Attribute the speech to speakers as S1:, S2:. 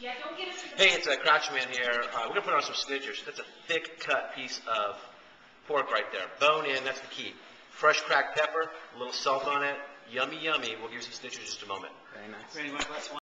S1: Yeah, don't get it to the...
S2: Hey, it's Crouchman here. We're going to put on some snitchers. That's a thick cut piece of pork right there. Bone in, that's the key. Fresh cracked pepper, a little salt on it. Yummy, yummy. We'll give you some snitchers in just a moment.
S3: Very nice.
S1: Ready, one glass of wine?